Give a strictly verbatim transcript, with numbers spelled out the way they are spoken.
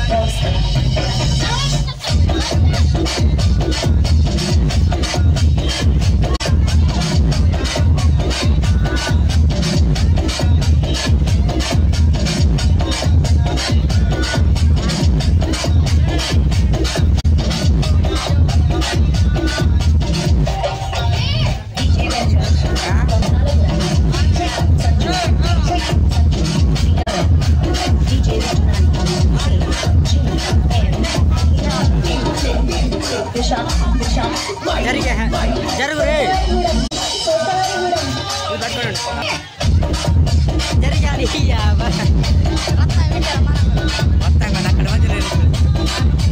Jadi jadi ya, Pak. Rata ini mana? Rata kan akan macam ni.